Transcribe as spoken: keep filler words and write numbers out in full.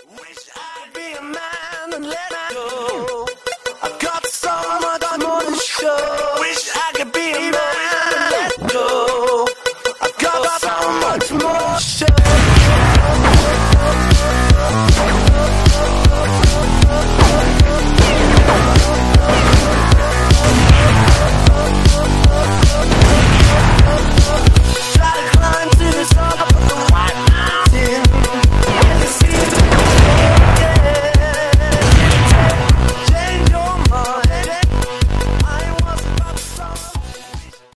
Wish I'd be a man and let go. I've got so much more to show.